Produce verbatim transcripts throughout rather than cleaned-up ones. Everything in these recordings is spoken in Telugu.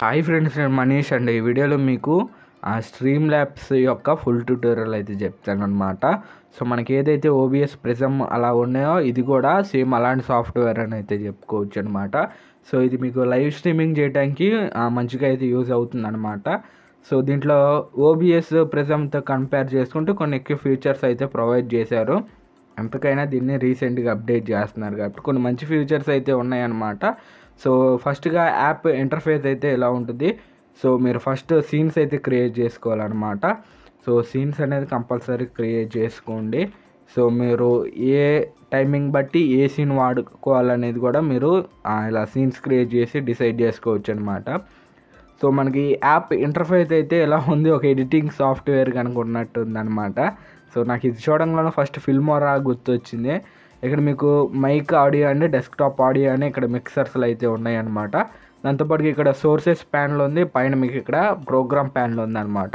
హాయ్ ఫ్రెండ్స్, నేను మనీష్ అండి. ఈ వీడియోలో మీకు ఆ స్ట్రీమ్ ల్యాబ్స్ యొక్క ఫుల్ ట్యూటోరియల్ అయితే చెప్తాను అనమాట. సో మనకి ఏదైతే ఓబిఎస్ ప్రిజమ్ అలా ఉన్నాయో ఇది కూడా సేమ్ అలాంటి సాఫ్ట్వేర్ అని అయితే చెప్పుకోవచ్చు అనమాట. సో ఇది మీకు లైవ్ స్ట్రీమింగ్ చేయడానికి మంచిగా అయితే యూజ్ అవుతుంది అనమాట. సో దీంట్లో ఓబిఎస్ ప్రిజమ్తో కంపేర్ చేసుకుంటే కొన్ని ఎక్కువ ఫీచర్స్ అయితే ప్రొవైడ్ చేశారు. ఎంతకైనా దీన్ని రీసెంట్గా అప్డేట్ చేస్తున్నారు కాబట్టి కొన్ని మంచి ఫీచర్స్ అయితే ఉన్నాయన్నమాట. సో ఫస్ట్గా యాప్ ఇంటర్ఫేస్ అయితే ఎలా ఉంటుంది. సో మీరు ఫస్ట్ సీన్స్ అయితే క్రియేట్ చేసుకోవాలన్నమాట. సో సీన్స్ అనేది కంపల్సరీ క్రియేట్ చేసుకోండి. సో మీరు ఏ టైమింగ్ బట్టి ఏ సీన్ వాడుకోవాలనేది కూడా మీరు ఇలా సీన్స్ క్రియేట్ చేసి డిసైడ్ చేసుకోవచ్చు అనమాట. సో మనకి యాప్ ఇంటర్ఫేస్ అయితే ఎలా ఉంది, ఒక ఎడిటింగ్ సాఫ్ట్వేర్ కనుకున్నట్టు ఉందన్నమాట. సో నాకు ఇది చూడంగానే ఫస్ట్ ఫిల్మోరా గుర్తొచ్చింది. ఇక్కడ మీకు మైక్ ఆడియో అండి, డెస్క్టాప్ ఆడియో అని ఇక్కడ మిక్సర్స్లు అయితే ఉన్నాయన్నమాట. దాంతోపాటు ఇక్కడ సోర్సెస్ ప్యాన్లో ఉంది, పైన మీకు ఇక్కడ ప్రోగ్రామ్ ప్యాన్లో ఉందన్నమాట.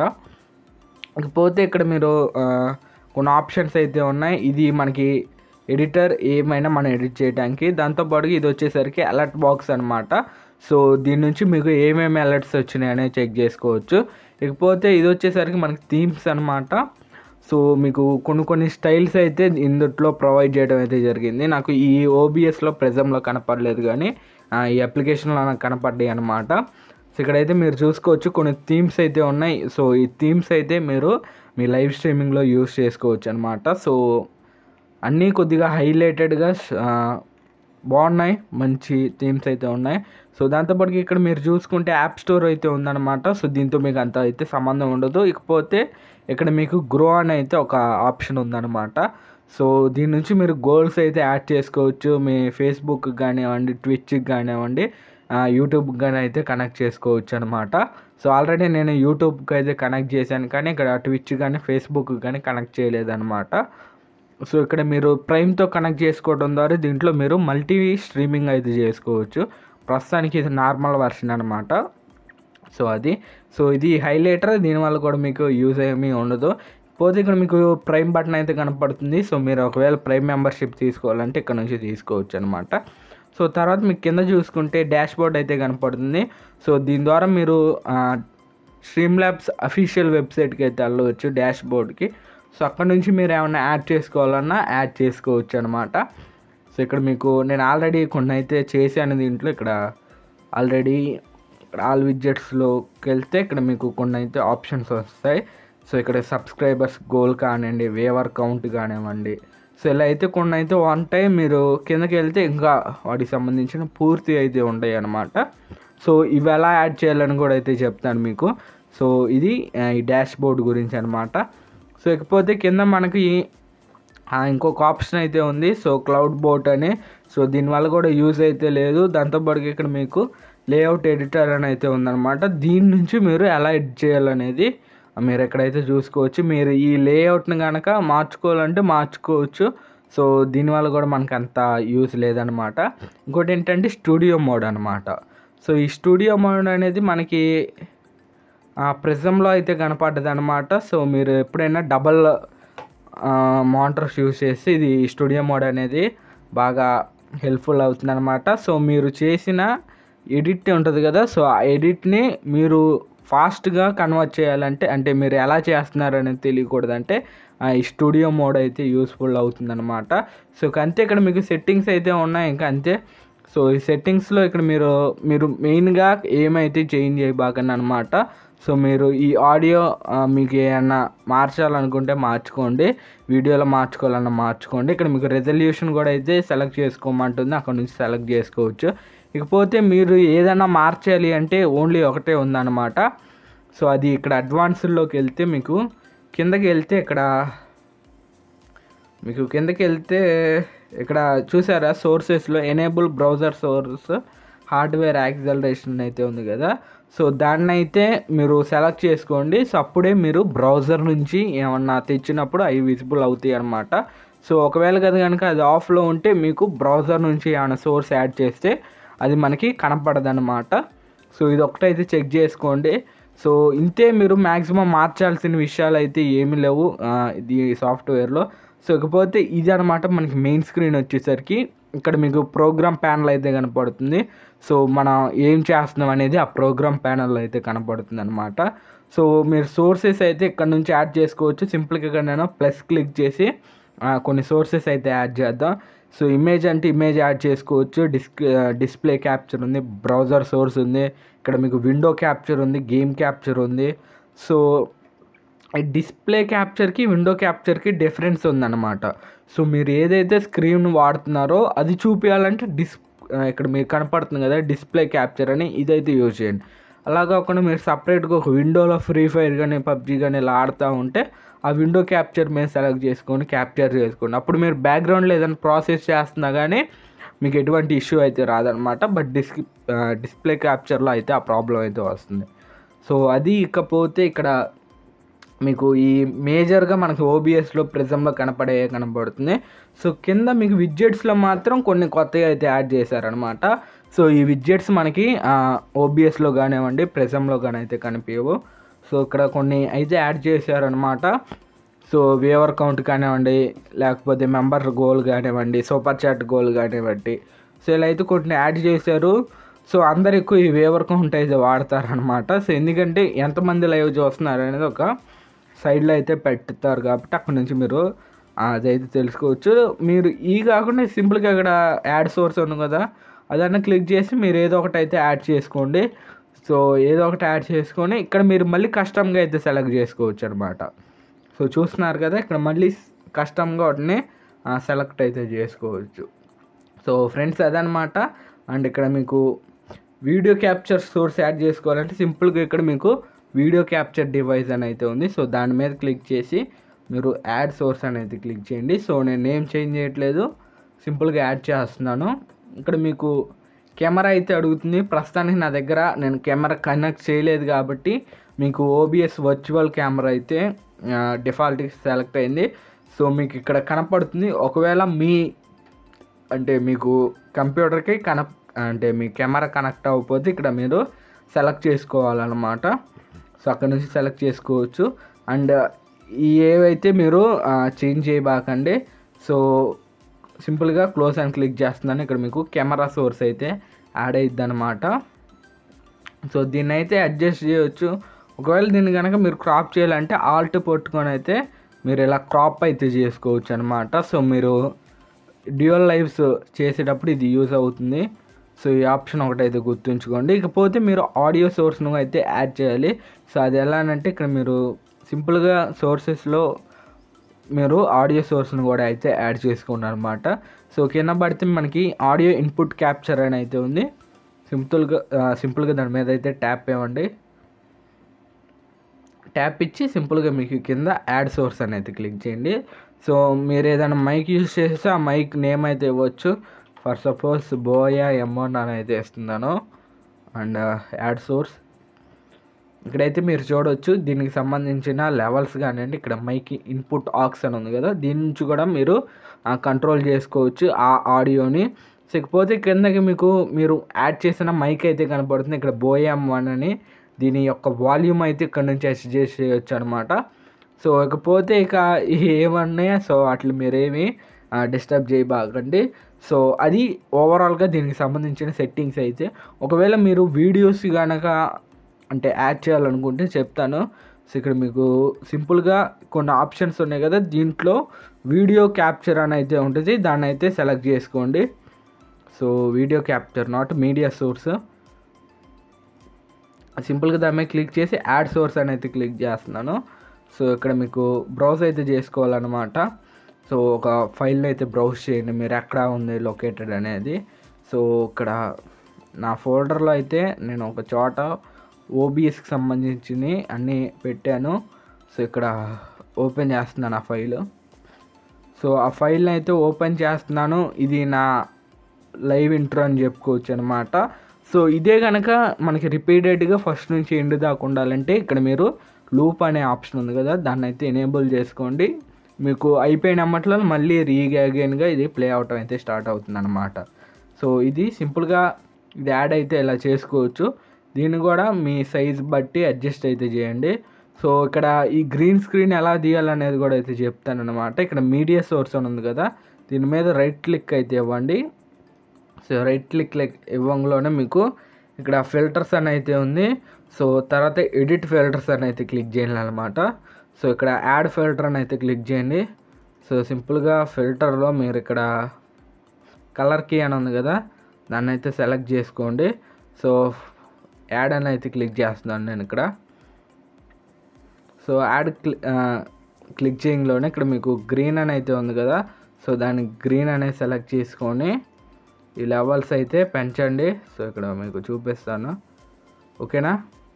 ఇకపోతే ఇక్కడ మీరు కొన్ని ఆప్షన్స్ అయితే ఉన్నాయి. ఇది మనకి ఎడిటర్ ఏమైనా మనం ఎడిట్ చేయడానికి. దాంతోపాటు ఇది వచ్చేసరికి అలర్ట్ బాక్స్ అనమాట. సో దీని నుంచి మీకు ఏమేమి అలర్ట్స్ వచ్చినాయి అనేది చెక్ చేసుకోవచ్చు. ఇకపోతే ఇది వచ్చేసరికి మనకి థీమ్స్ అనమాట. సో మీకు కొన్ని కొన్ని స్టైల్స్ అయితే ఇందులో ప్రొవైడ్ చేయడం అయితే జరిగింది. నాకు ఈ ఓబిఎస్లో ప్రెజంలో కనపడలేదు, కానీ ఈ అప్లికేషన్లో నాకు కనపడ్డాయి అనమాట. సో ఇక్కడైతే మీరు చూసుకోవచ్చు కొన్ని థీమ్స్ అయితే ఉన్నాయి. సో ఈ థీమ్స్ అయితే మీరు మీ లైవ్ స్ట్రీమింగ్లో యూస్ చేసుకోవచ్చు అనమాట. సో అన్నీ కొద్దిగా హైలైటెడ్గా బాగున్నాయి, మంచి థీమ్స్ అయితే ఉన్నాయి. సో దాంతోపాటు ఇక్కడ మీరు చూసుకుంటే యాప్ స్టోర్ అయితే ఉందన్నమాట. సో దీంతో మీకు అంత అయితే సంబంధం ఉండదు. ఇకపోతే ఇక్కడ మీకు గ్రో అని అయితే ఒక ఆప్షన్ ఉందన్నమాట. సో దీని నుంచి మీరు గోల్స్ అయితే యాడ్ చేసుకోవచ్చు. మీ ఫేస్బుక్ కానివ్వండి, ట్విచ్కి కానివ్వండి, యూట్యూబ్కి కానీ అయితే కనెక్ట్ చేసుకోవచ్చు అనమాట. సో ఆల్రెడీ నేను యూట్యూబ్కి అయితే కనెక్ట్ చేశాను, కానీ ఇక్కడ ట్విచ్ కానీ ఫేస్బుక్ కానీ కనెక్ట్ చేయలేదన్నమాట. సో ఇక్కడ మీరు ప్రైమ్తో కనెక్ట్ చేసుకోవడం ద్వారా దీంట్లో మీరు మల్టీ స్ట్రీమింగ్ అయితే చేసుకోవచ్చు. ప్రస్తుతానికి ఇది నార్మల్ వర్షన్ అనమాట. సో అది సో ఇది హైలైటర్, దీనివల్ల కూడా మీకు యూజ్ ఏమీ ఉండదు. పోతే ఇక్కడ మీకు ప్రైమ్ బటన్ అయితే కనపడుతుంది. సో మీరు ఒకవేళ ప్రైమ్ మెంబర్షిప్ తీసుకోవాలంటే ఇక్కడ నుంచి తీసుకోవచ్చు అనమాట. సో తర్వాత మీకు కింద చూసుకుంటే డాష్ బోర్డ్ అయితే కనపడుతుంది. సో దీని ద్వారా మీరు స్ట్రీమ్ ల్యాబ్స్ అఫీషియల్ వెబ్సైట్కి అయితే వెళ్ళవచ్చు, డాష్ బోర్డ్కి. సో అక్కడ నుంచి మీరు ఏమైనా యాడ్ చేసుకోవాలన్నా యాడ్ చేసుకోవచ్చు అనమాట. సో ఇక్కడ మీకు నేను ఆల్రెడీ కొన్ని అయితే చేశాను దీంట్లో. ఇక్కడ ఆల్రెడీ ఇక్కడ ఆల్ విడ్జెట్స్లోకి వెళ్తే ఇక్కడ మీకు కొన్ని అయితే ఆప్షన్స్ వస్తాయి. సో ఇక్కడ సబ్స్క్రైబర్స్ గోల్ కానివ్వండి, వేవర్ కౌంట్ కానివ్వండి. సో ఇలా అయితే కొన్ని అయితే ఉంటాయి. మీరు కిందకి వెళ్తే ఇంకా వాటికి సంబంధించిన పూర్తి అయితే ఉంటాయి అన్నమాట. సో ఇవి ఎలా యాడ్ చేయాలని కూడా అయితే చెప్తాను మీకు. సో ఇది ఈ డాష్ బోర్డ్ గురించి అనమాట. సో ఇకపోతే కింద మనకి ఇంకొక ఆప్షన్ అయితే ఉంది. సో క్లౌడ్ బోట్ అని. సో దీనివల్ల కూడా యూజ్ అయితే లేదు. దాంతోపాటు ఇక్కడ మీకు లేఅవుట్ ఎడిటర్ అని అయితే ఉందన్నమాట. దీని నుంచి మీరు ఎలా ఎడిట్ చేయాలనేది మీరు ఎక్కడైతే చూసుకోవచ్చు. మీరు ఈ లేఅవుట్ని కనుక మార్చుకోవాలంటే మార్చుకోవచ్చు. సో దీనివల్ల కూడా మనకు అంత యూజ్ లేదనమాట. ఇంకోటి ఏంటంటే స్టూడియో మోడ్ అనమాట. సో ఈ స్టూడియో మోడ్ అనేది మనకి ప్రిజంలో అయితే కనపడ్డది అనమాట. సో మీరు ఎప్పుడైనా డబల్ మానిటర్స్ యూజ్ చేసి ఇది స్టూడియో మోడ్ అనేది బాగా హెల్ప్ఫుల్ అవుతుంది అనమాట. సో మీరు చేసిన ఎడిట్ ఉంటుంది కదా, సో ఆ ఎడిట్ని మీరు ఫాస్ట్గా కన్వర్ట్ చేయాలంటే, అంటే మీరు ఎలా చేస్తున్నారు అనేది తెలియకూడదంటే ఈ స్టూడియో మోడ్ అయితే యూస్ఫుల్ అవుతుందన్నమాట. సో అంతే ఇక్కడ మీకు సెట్టింగ్స్ అయితే ఉన్నాయి ఇంకా అంతే. సో ఈ సెట్టింగ్స్లో ఇక్కడ మీరు మీరు మెయిన్గా ఏమైతే చేంజ్ చేయబాకండి అనమాట. సో మీరు ఈ ఆడియో మీకు ఏమన్నా మార్చాలనుకుంటే మార్చుకోండి, వీడియోలో మార్చుకోవాలన్నా మార్చుకోండి. ఇక్కడ మీకు రెజల్యూషన్ కూడా అయితే సెలెక్ట్ చేసుకోమంటుంది, అక్కడ నుంచి సెలెక్ట్ చేసుకోవచ్చు. ఇకపోతే మీరు ఏదైనా మార్చాలి అంటే ఓన్లీ ఒకటే ఉందన్నమాట. సో అది ఇక్కడ అడ్వాన్స్డ్లోకి వెళ్తే మీకు కిందకి వెళ్తే ఇక్కడ మీకు కిందకి వెళ్తే ఇక్కడ చూసారా సోర్సెస్లో enable browser source hardware acceleration అయితే ఉంది కదా. సో దాన్ని అయితే మీరు సెలెక్ట్ చేసుకోండి. సో అప్పుడే మీరు బ్రౌజర్ నుంచి ఏమన్నా తెచ్చినప్పుడు అవి విజిబుల్ అవుతాయి అన్నమాట. సో ఒకవేళ కదా కనుక అది ఆఫ్లో ఉంటే మీకు బ్రౌజర్ నుంచి ఏమైనా సోర్స్ యాడ్ చేస్తే అది మనకి కనపడదు అనమాట. సో ఇది ఒకటైతే చెక్ చేసుకోండి. సో ఇంతే, మీరు మ్యాక్సిమం మార్చాల్సిన విషయాలు అయితే ఏమీ లేవు ఇది సాఫ్ట్వేర్లో. సో ఇకపోతే ఇది అనమాట మనకి మెయిన్ స్క్రీన్ వచ్చేసరికి. ఇక్కడ మీకు ప్రోగ్రామ్ ప్యానల్ అయితే కనపడుతుంది. సో మనం ఏం చేస్తున్నాం అనేది ఆ ప్రోగ్రామ్ ప్యానల్ అయితే కనపడుతుంది అనమాట. సో మీరు సోర్సెస్ అయితే ఇక్కడ నుంచి యాడ్ చేసుకోవచ్చు. సింపుల్గా నేను ప్లస్ క్లిక్ చేసి కొన్ని సోర్సెస్ అయితే యాడ్ చేద్దాం. సో ఇమేజ్ అంటే ఇమేజ్ యాడ్ చేసుకోవచ్చు. డిస్క్ డిస్ప్లే క్యాప్చర్ ఉంది, బ్రౌజర్ సోర్స్ ఉంది, ఇక్కడ మీకు విండో క్యాప్చర్ ఉంది, గేమ్ క్యాప్చర్ ఉంది. సో డిస్ప్లే క్యాప్చర్కి విండో క్యాప్చర్కి డిఫరెన్స్ ఉందన్నమాట. సో మీరు ఏదైతే స్క్రీన్ వాడుతున్నారో అది చూపించాలంటే డిస్ ఇక్కడ మీకు కనపడుతుంది కదా డిస్ప్లే క్యాప్చర్ అని, ఇదైతే యూజ్ చేయండి. అలా కాకుండా మీరు సపరేట్గా ఒక విండోలో ఫ్రీ ఫైర్ కానీ పబ్జీ కానీ ఇలా ఆడుతూ ఉంటే ఆ విండో క్యాప్చర్ మీద సెలెక్ట్ చేసుకొని క్యాప్చర్ చేసుకోండి. అప్పుడు మీరు బ్యాక్గ్రౌండ్లో ఏదైనా ప్రాసెస్ చేస్తున్నా కానీ మీకు ఎటువంటి ఇష్యూ అయితే రాదనమాట. బట్ డిస్ డిస్ప్లే క్యాప్చర్లో అయితే ఆ ప్రాబ్లం అయితే వస్తుంది. సో అది ఇకపోతే ఇక్కడ మీకు ఈ మేజర్గా మనకు ఓబిఎస్లో ప్రిజంలో కనపడే కనపడుతుంది. సో కింద మీకు విడ్జెట్స్లో మాత్రం కొన్ని కొత్తగా అయితే యాడ్ చేశారనమాట. సో ఈ విడ్జెట్స్ మనకి ఓబిఎస్లో కానివ్వండి ప్రిజంలో కానీ అయితే కనిపించవు. సో ఇక్కడ కొన్ని అయితే యాడ్ చేశారనమాట. సో వ్యూవర్ కౌంట్ కానివ్వండి, లేకపోతే మెంబర్ గోల్ కానివ్వండి, సూపర్ చాట్ గోల్ కానివ్వండి, సో ఇలా అయితే కొన్ని యాడ్ చేశారు. సో అందరు ఎక్కువ ఈ వ్యూవర్ కౌంట్ అయితే వాడతారనమాట. సో ఎందుకంటే ఎంతమంది లైవ్ చూస్తున్నారు అనేది ఒక సైడ్లో అయితే పెడతారు కాబట్టి అక్కడ నుంచి మీరు అదైతే తెలుసుకోవచ్చు. మీరు ఈ కాకుండా సింపుల్గా ఇక్కడ యాడ్ సోర్స్ ఉంది కదా, అదన్నా క్లిక్ చేసి మీరు ఏదో ఒకటి అయితే యాడ్ చేసుకోండి. సో ఏదో ఒకటి యాడ్ చేసుకొని ఇక్కడ మీరు మళ్ళీ కస్టమ్గా అయితే సెలెక్ట్ చేసుకోవచ్చు అనమాట. సో చూస్తున్నారు కదా ఇక్కడ మళ్ళీ కస్టమ్గా వాటిని సెలెక్ట్ అయితే చేసుకోవచ్చు. సో ఫ్రెండ్స్ అదనమాట. అండ్ ఇక్కడ మీకు వీడియో క్యాప్చర్ సోర్స్ యాడ్ చేసుకోవాలంటే సింపుల్గా ఇక్కడ మీకు వీడియో క్యాప్చర్ డివైస్ అని అయితే ఉంది. సో దాని మీద క్లిక్ చేసి మీరు యాడ్ సోర్స్ అనేది క్లిక్ చేయండి. సో నేను నేమ్ చేంజ్ చేయట్లేదు, సింపుల్గా యాడ్ చేస్తున్నాను. ఇక్కడ మీకు కెమెరా అయితే అడుగుతుంది. ప్రస్తుతానికి నా దగ్గర నేను కెమెరా కనెక్ట్ చేయలేదు కాబట్టి మీకు ఓబిఎస్ వర్చువల్ కెమెరా అయితే డిఫాల్ట్గా సెలెక్ట్ అయింది. సో మీకు ఇక్కడ కనపడుతుంది. ఒకవేళ మీ అంటే మీకు కంప్యూటర్కి కనెక్ట్ అంటే మీ కెమెరా కనెక్ట్ అవ్వకపోతే ఇక్కడ మీరు సెలెక్ట్ చేసుకోవాలన్నమాట. సో అక్కడ నుంచి సెలెక్ట్ చేసుకోవచ్చు. అండ్ ఈ ఏవైతే మీరు చేంజ్ చేయబాకండి. సో సింపుల్గా క్లోజ్ అండ్ క్లిక్ చేస్తున్నాను. ఇక్కడ మీకు కెమెరా సోర్స్ అయితే యాడ్ అయ్యిద్ది అనమాట. సో దీన్ని అయితే అడ్జస్ట్ చేయవచ్చు. ఒకవేళ దీన్ని కనుక మీరు క్రాప్ చేయాలంటే ఆల్ట్ పట్టుకొని అయితే మీరు ఇలా క్రాప్ అయితే చేసుకోవచ్చు అనమాట. సో మీరు డ్యూయల్ లైవ్స్ చేసేటప్పుడు ఇది యూజ్ అవుతుంది. సో ఈ ఆప్షన్ ఒకటైతే గుర్తుంచుకోండి. ఇకపోతే మీరు ఆడియో సోర్స్ను అయితే యాడ్ చేయాలి. సో అది ఎలా అంటే ఇక్కడ మీరు సింపుల్గా సోర్సెస్లో మీరు ఆడియో సోర్స్ను కూడా అయితే యాడ్ చేసుకోండి అనమాట. సో కింద పడితే మనకి ఆడియో ఇన్పుట్ క్యాప్చర్ అని అయితే ఉంది. సింపుల్గా సింపుల్గా దాని మీద అయితే ట్యాప్ ఇవ్వండి. ట్యాప్ ఇచ్చి సింపుల్గా మీకు కింద యాడ్ సోర్స్ అని అయితే క్లిక్ చేయండి. సో మీరు ఏదైనా మైక్ యూజ్ చేస్తే ఆ మైక్ నేమ్ అయితే ఇవ్వచ్చు. ఫర్ సపోజ్ బోయా ఎమోన్ అని అయితే ఇస్తున్నాను. అండ్ యాడ్ సోర్స్ ఇక్కడైతే మీరు చూడవచ్చు. దీనికి సంబంధించిన లెవెల్స్ కానివ్వండి, ఇక్కడ మైక్ ఇన్పుట్ ఆక్స్ అని ఉంది కదా, దీని నుంచి కూడా మీరు కంట్రోల్ చేసుకోవచ్చు ఆ ఆడియోని. ఇకపోతే కిందకి మీకు మీరు యాడ్ చేసిన మైక్ అయితే కనపడుతుంది. ఇక్కడ బోయా వన్ అని దీని యొక్క వాల్యూమ్ అయితే ఇక్కడ నుంచి అడ్జస్ట్ చేయొచ్చు అనమాట. సో ఇకపోతే ఇక ఏమన్నాయో సో అట్లా మీరేమి డిస్టర్బ్ చేయబాకండి. సో అది ఓవరాల్గా దీనికి సంబంధించిన సెట్టింగ్స్ అయితే. ఒకవేళ మీరు వీడియోస్ కనుక అంటే యాడ్ చేయాలనుకుంటే చెప్తాను. సో ఇక్కడ మీకు సింపుల్గా కొన్ని ఆప్షన్స్ ఉన్నాయి కదా, దీంట్లో వీడియో క్యాప్చర్ అని అయితే ఉంటుంది, దాన్ని అయితే సెలెక్ట్ చేసుకోండి. So video capture not media source. సింపుల్గా దాని మీద క్లిక్ చేసి యాడ్ సోర్స్ అని అయితే క్లిక్ చేస్తున్నాను. సో ఇక్కడ మీకు బ్రౌజ్ అయితే చేసుకోవాలన్నమాట. సో ఒక ఫైల్ని అయితే బ్రౌజ్ చేయండి మీరు ఎక్కడ ఉంది లొకేటెడ్ అనేది. సో ఇక్కడ నా ఫోల్డర్లో అయితే నేను ఒక చోట ఓబిఎస్కి సంబంధించినవి అన్నీ పెట్టాను. సో ఇక్కడ ఓపెన్ చేస్తున్నాను ఆ ఫైల్. సో ఆ ఫైల్ని అయితే ఓపెన్ చేస్తున్నాను. ఇది నా లైవ్ ఇంట్రో అని చెప్పుకోవచ్చు అనమాట. సో ఇదే కనుక మనకి రిపీటెడ్గా ఫస్ట్ నుంచి ఎండ్ దాకా ఉండాలంటే ఇక్కడ మీరు లూప్ అనే ఆప్షన్ ఉంది కదా, దాన్ని అయితే ఎనేబుల్ చేసుకోండి. మీకు అయిపోయిన అమ్మట్లో మళ్ళీ రీఅగైన్గా ఇది ప్లే అవటం అయితే స్టార్ట్ అవుతుంది అనమాట. సో ఇది సింపుల్గా ఇది యాడ్ అయితే ఇలా చేసుకోవచ్చు. దీన్ని కూడా మీ సైజ్ బట్టి అడ్జస్ట్ అయితే చేయండి. సో ఇక్కడ ఈ గ్రీన్ స్క్రీన్ ఎలా తీయాలనేది కూడా అయితే చెప్తాను అనమాట. ఇక్కడ మీడియా సోర్స్ అని ఉంది కదా, దీని మీద రైట్ క్లిక్ అయితే ఇవ్వండి. సో రైట్ క్లిక్ క్లిక్ ఇవ్వంలోనే మీకు ఇక్కడ ఫిల్టర్స్ అని అయితే ఉంది. సో తర్వాత ఎడిట్ ఫిల్టర్స్ అని అయితే క్లిక్ చేయాలి అనమాట. సో ఇక్కడ యాడ్ ఫిల్టర్ అని అయితే క్లిక్ చేయండి. సో సింపుల్గా ఫిల్టర్లో మీరు ఇక్కడ కలర్ కీ అని ఉంది కదా, దాన్ని అయితే సెలెక్ట్ చేసుకోండి. సో యాడ్ అని అయితే క్లిక్ చేస్తున్నాను నేను ఇక్కడ. సో యాడ్ క్లి క్లిక్ చేయంలోనే ఇక్కడ మీకు గ్రీన్ అని అయితే ఉంది కదా, సో దాన్ని గ్రీన్ అనేది సెలెక్ట్ చేసుకొని ఈ లెవెల్స్ అయితే పెంచండి. సో ఇక్కడ మీకు చూపిస్తాను, ఓకేనా.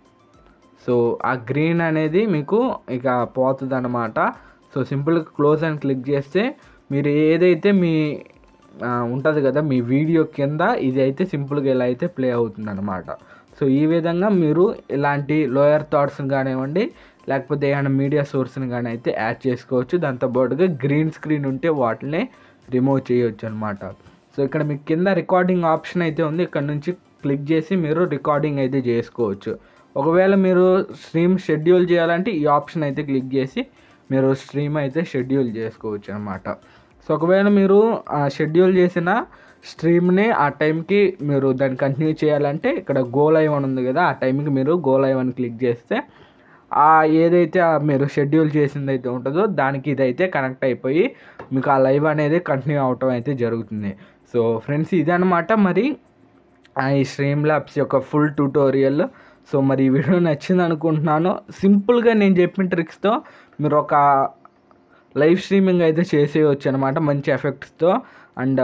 సో ఆ గ్రీన్ అనేది మీకు ఇక పోతుంది అన్నమాట. సో సింపుల్గా క్లోజ్ అని క్లిక్ చేస్తే మీరు ఏదైతే మీ ఉంటుంది కదా మీ వీడియో కింద, ఇది అయితే సింపుల్గా ఇలా అయితే ప్లే అవుతుంది అనమాట. సో ఈ విధంగా మీరు ఇలాంటి లోయర్ థాట్స్ని కానివ్వండి, లేకపోతే ఏమైనా మీడియా సోర్స్ని కానీ అయితే యాడ్ చేసుకోవచ్చు. దాంతోపాటుగా గ్రీన్ స్క్రీన్ ఉంటే వాటిని రిమూవ్ చేయవచ్చు అనమాట. సో ఇక్కడ మీకు కింద రికార్డింగ్ ఆప్షన్ అయితే ఉంది, ఇక్కడ నుంచి క్లిక్ చేసి మీరు రికార్డింగ్ అయితే చేసుకోవచ్చు. ఒకవేళ మీరు స్ట్రీమ్ షెడ్యూల్ చేయాలంటే ఈ ఆప్షన్ అయితే క్లిక్ చేసి మీరు స్ట్రీమ్ అయితే షెడ్యూల్ చేసుకోవచ్చు అనమాట. సో ఒకవేళ మీరు షెడ్యూల్ చేసిన స్ట్రీమ్ని ఆ టైంకి మీరు దాన్ని కంటిన్యూ చేయాలంటే ఇక్కడ గో లైవ్ అని ఉంది కదా, ఆ టైంకి మీరు గో లైవ్ అని క్లిక్ చేస్తే ఆ ఏదైతే మీరు షెడ్యూల్ చేసింది అయితే ఉంటుందో దానికి ఇదైతే కనెక్ట్ అయిపోయి మీకు ఆ లైవ్ అనేది కంటిన్యూ అవటం అయితే జరుగుతుంది. సో ఫ్రెండ్స్ ఇదనమాట మరి ఈ స్ట్రీమ్ ల్యాబ్స్ యొక్క ఫుల్ ట్యూటోరియల్. సో మరి ఈ వీడియో నచ్చింది అనుకుంటున్నాను. సింపుల్గా నేను చెప్పిన ట్రిక్స్తో మీరు ఒక లైవ్ స్ట్రీమింగ్ అయితే చేసేయచ్చు అనమాట మంచి ఎఫెక్ట్స్తో. అండ్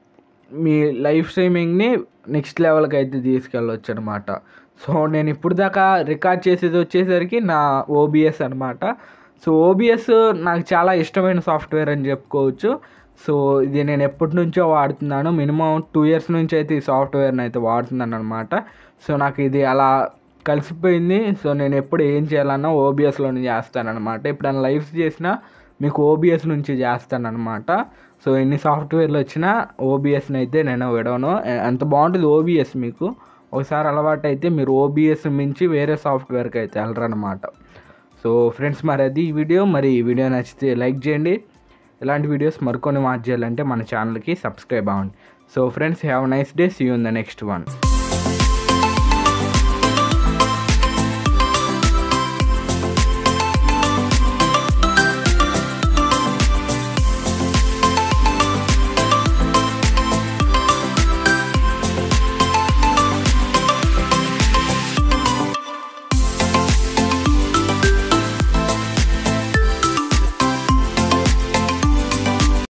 మీ లైవ్ స్ట్రీమింగ్ని నెక్స్ట్ లెవెల్కి అయితే తీసుకెళ్ళవచ్చు అనమాట. సో నేను ఇప్పుడు దాకా రికార్డ్ చేసేది వచ్చేసరికి నా ఓబిఎస్ అనమాట. సో ఓబిఎస్ నాకు చాలా ఇష్టమైన సాఫ్ట్వేర్ అని చెప్పుకోవచ్చు. సో ఇది నేను ఎప్పటి నుంచో వాడుతున్నాను, మినిమం టూ ఇయర్స్ నుంచి అయితే ఈ సాఫ్ట్వేర్ని అయితే వాడుతున్నాను అనమాట. సో నాకు ఇది అలా కలిసిపోయింది. సో నేను ఎప్పుడు ఏం చేయాలన్నా ఓబిఎస్లోనే చేస్తానన్నమాట. ఎప్పుడైనా లైవ్స్ చేసినా మీకు ఓబిఎస్ నుంచి చేస్తానన్నమాట. సో ఎన్ని సాఫ్ట్వేర్లు వచ్చినా ఓబిఎస్ని అయితే నేను విడవను. అంత బాగుంటుంది ఓబిఎస్. మీకు ఒకసారి అలవాటు అయితే మీరు ఓబిఎస్ మించి వేరే సాఫ్ట్వేర్కి అయితే వెళ్ళరన్నమాట. సో ఫ్రెండ్స్ మరి అది ఈ వీడియో. మరి ఈ వీడియో నచ్చితే లైక్ చేయండి. ఇలాంటి వీడియోస్ మరికొన్ని వాచ్ చేయాలంటే మన ఛానల్కి సబ్స్క్రైబ్ అవ్వండి. So friends have nice day, see you in the next one.